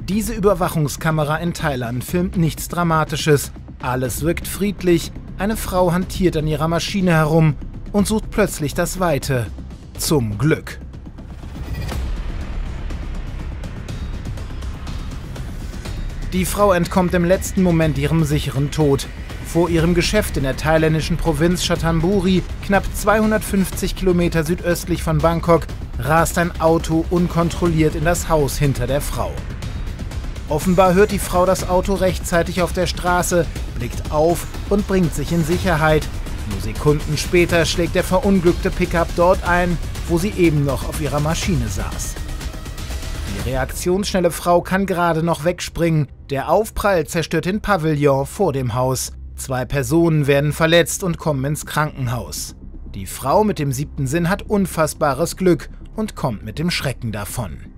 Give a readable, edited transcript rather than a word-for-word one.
Diese Überwachungskamera in Thailand filmt nichts Dramatisches. Alles wirkt friedlich, eine Frau hantiert an ihrer Maschine herum und sucht plötzlich das Weite. Zum Glück. Die Frau entkommt im letzten Moment ihrem sicheren Tod. Vor ihrem Geschäft in der thailändischen Provinz Chhatanburi, knapp 250 Kilometer südöstlich von Bangkok, rast ein Auto unkontrolliert in das Haus hinter der Frau. Offenbar hört die Frau das Auto rechtzeitig auf der Straße, blickt auf und bringt sich in Sicherheit. Nur Sekunden später schlägt der verunglückte Pickup dort ein, wo sie eben noch auf ihrer Maschine saß. Die reaktionsschnelle Frau kann gerade noch wegspringen. Der Aufprall zerstört den Pavillon vor dem Haus. 2 Personen werden verletzt und kommen ins Krankenhaus. Die Frau mit dem 7. Sinn hat unfassbares Glück und kommt mit dem Schrecken davon.